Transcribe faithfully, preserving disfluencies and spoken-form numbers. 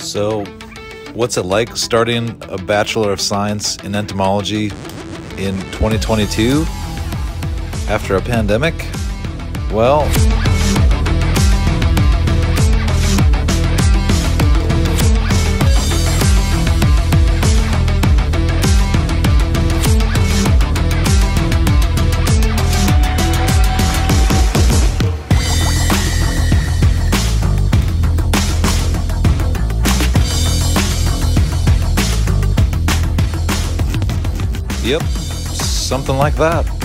So, what's it like starting a Bachelor of Science in Entomology in twenty twenty-two after a pandemic? Well, yep, something like that.